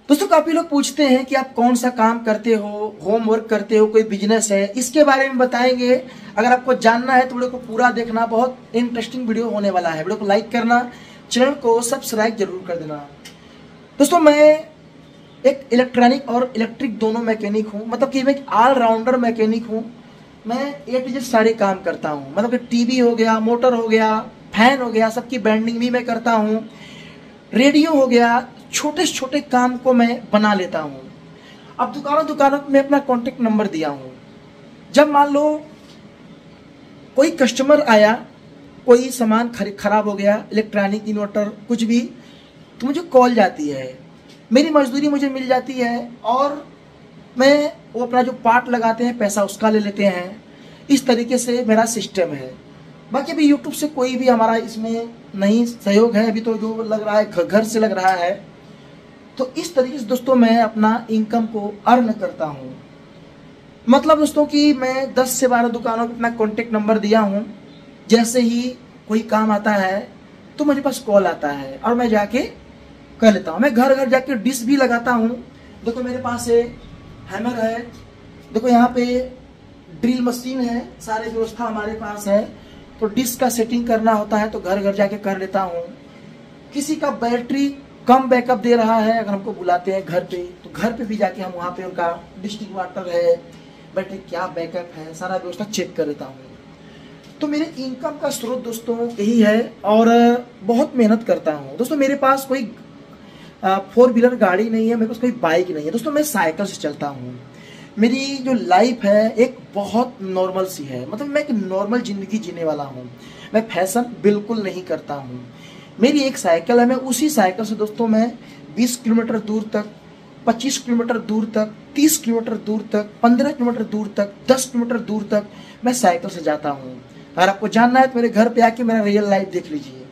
दोस्तों काफी लोग पूछते हैं कि आप कौन सा काम करते हो, होमवर्क करते हो, कोई बिजनेस है, इसके बारे में बताएंगे। अगर आपको जानना है तो वीडियो को पूरा देखना, बहुत इंटरेस्टिंग वीडियो होने वाला है। वीडियो को लाइक करना, चैनल को सब्सक्राइब जरूर कर देना। दोस्तों मैं एक इलेक्ट्रॉनिक और इलेक्ट्रिक दोनों मैकेनिक हूँ, मतलब कि मैं एक ऑलराउंडर मैकेनिक हूँ। मैं ए टू जेड सारे काम करता हूँ, मतलब कि टीवी हो गया, मोटर हो गया, फैन हो गया, सबकी बैंडिंग भी मैं करता हूँ। रेडियो हो गया, छोटे छोटे काम को मैं बना लेता हूँ। अब दुकानों में अपना कॉन्टेक्ट नंबर दिया हूँ। जब मान लो कोई कस्टमर आया, कोई सामान खराब हो गया, इलेक्ट्रॉनिक, इन्वर्टर, कुछ भी, तो मुझे कॉल जाती है, मेरी मजदूरी मुझे मिल जाती है और मैं वो अपना जो पार्ट लगाते हैं पैसा उसका ले लेते हैं। इस तरीके से मेरा सिस्टम है। बाकी अभी यूट्यूब से कोई भी हमारा इसमें नहीं सहयोग है, अभी तो जो लग रहा है घर से लग रहा है। तो इस तरीके से दोस्तों मैं अपना इनकम को अर्न करता हूँ। मतलब दोस्तों कि मैं 10 से 12 दुकानों पर अपना कॉन्टेक्ट नंबर दिया हूँ। जैसे ही कोई काम आता है तो मेरे पास कॉल आता है और मैं जाके कर लेता हूँ। मैं घर घर जाके डिश भी लगाता हूँ। देखो मेरे पास हैमर है, देखो यहाँ पे ड्रिल मशीन है, सारे व्यवस्था हमारे पास है। तो डिश का सेटिंग करना होता है तो घर घर जाके कर लेता हूँ। किसी का बैटरी कम बैकअप दे रहा है, अगर हमको बुलाते हैं घर पे, तो घर पे भी जाके हम वहाँ पे उनका डिस्ट्रिक्ट वाटर है, बैटरी क्या बैकअप है, सारा व्यवस्था चेक कर लेता हूँ। तो मेरे इनकम का स्रोत दोस्तों यही है और बहुत मेहनत करता हूँ। दोस्तों मेरे पास कोई 4 व्हीलर गाड़ी नहीं है, मेरे पास कोई बाइक नहीं है। दोस्तों मैं साइकिल से चलता हूँ। मेरी जो लाइफ है एक बहुत नॉर्मल सी है, मतलब मैं एक नॉर्मल जिंदगी जीने वाला हूँ। मैं फैशन बिल्कुल नहीं करता हूँ। मेरी एक साइकिल है, मैं उसी साइकिल से दोस्तों मैं 20 किलोमीटर दूर तक, 25 किलोमीटर दूर तक, 30 किलोमीटर दूर तक, 15 किलोमीटर दूर तक, 10 किलोमीटर दूर तक मैं साइकिल से जाता हूँ। अगर आपको जानना है तो मेरे घर पे आके मेरा रियल लाइफ देख लीजिए।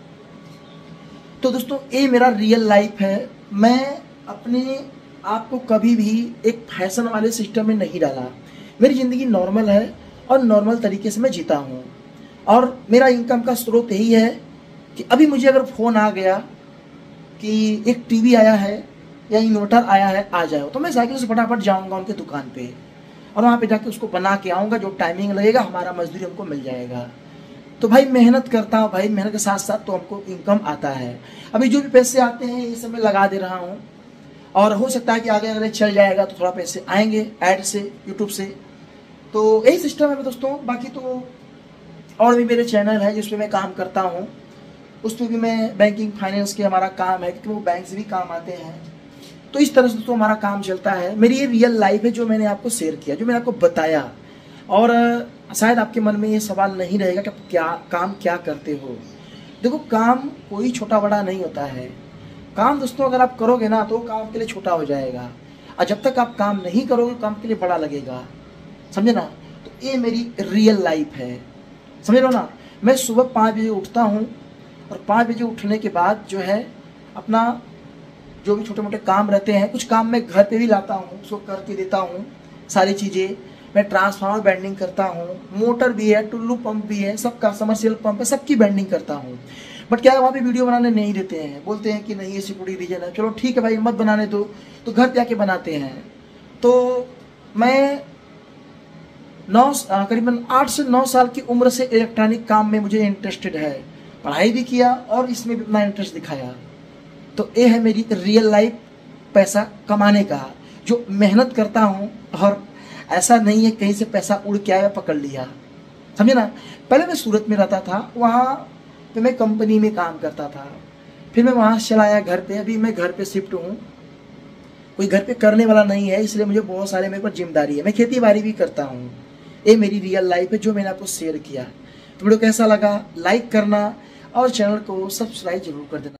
तो दोस्तों ये मेरा रियल लाइफ है। मैं अपने आप को कभी भी एक फैशन वाले सिस्टम में नहीं डाला। मेरी ज़िंदगी नॉर्मल है और नॉर्मल तरीके से मैं जीता हूँ। और मेरा इनकम का स्रोत यही है कि अभी मुझे अगर फ़ोन आ गया कि एक टीवी आया है या इन्वर्टर आया है, आ जाओ, तो मैं साइकिल से फटाफट जाऊँगा उनके दुकान पे और वहाँ पे जाके उसको बना के आऊँगा। जो टाइमिंग लगेगा हमारा मजदूरी हमको मिल जाएगा। तो भाई मेहनत करता हूँ भाई, मेहनत के साथ साथ तो हमको इनकम आता है। अभी जो भी पैसे आते हैं ये सब मैं लगा दे रहा हूँ और हो सकता है कि आगे अगर चल जाएगा तो थोड़ा पैसे आएंगे ऐड से, यूट्यूब से। तो यही सिस्टम है दोस्तों। बाकी तो और भी मेरे चैनल है जिसपे मैं काम करता हूँ, उस पर भी मैं बैंकिंग फाइनेंस के हमारा काम है, क्योंकि वो बैंक से भी काम आते हैं। तो इस तरह से दोस्तों हमारा काम चलता है। मेरी ये रियल लाइफ है जो मैंने आपको शेयर किया, जो मैंने आपको बताया। और शायद आपके मन में ये सवाल नहीं रहेगा कि आप क्या करते हो। देखो काम कोई छोटा बड़ा नहीं होता है। काम दोस्तों अगर आप करोगे ना तो काम के लिए छोटा हो जाएगा, और जब तक आप काम नहीं करोगे काम के लिए बड़ा लगेगा, समझे ना। तो ये मेरी रियल लाइफ है, समझ लो ना। मैं सुबह 5 बजे उठता हूँ और 5 बजे उठने के बाद जो है अपना जो भी छोटे मोटे काम रहते हैं, कुछ काम मैं घर पे भी लाता हूँ, उसको करके देता हूँ सारी चीज़ें। मैं ट्रांसफार्मर बैंडिंग करता हूँ, मोटर भी है, टुल्लू पंप भी है, सबका समरसेबल पंप है, सबकी बैंडिंग करता हूँ। बट क्या है वहाँ पे वीडियो बनाने नहीं देते हैं, बोलते हैं कि नहीं ये सिक्योरिटी रीजन है। चलो ठीक है भाई, मत बनाने दो, तो घर पे आके बनाते हैं। तो मैं करीबन 8 से 9 साल की उम्र से इलेक्ट्रॉनिक काम में मुझे इंटरेस्टेड है, पढ़ाई भी किया और इसमें भी अपना इंटरेस्ट दिखाया। तो ये है मेरी रियल लाइफ पैसा कमाने का, जो मेहनत करता हूँ। और ऐसा नहीं है कहीं से पैसा उड़ के आया पकड़ लिया, समझे ना। पहले मैं सूरत में रहता था, वहाँ पे मैं कंपनी में काम करता था, फिर मैं वहाँ से चला आया घर पे। अभी मैं घर पे शिफ्ट हूँ, कोई घर पे करने वाला नहीं है, इसलिए मुझे बहुत सारे मेरे पर जिम्मेदारी है। मैं खेती बाड़ी भी करता हूँ। ये मेरी रियल लाइफ है जो मैंने आपको शेयर किया। तो वीडियो कैसा लगा लाइक करना और चैनल को सब्सक्राइब जरूर कर देना।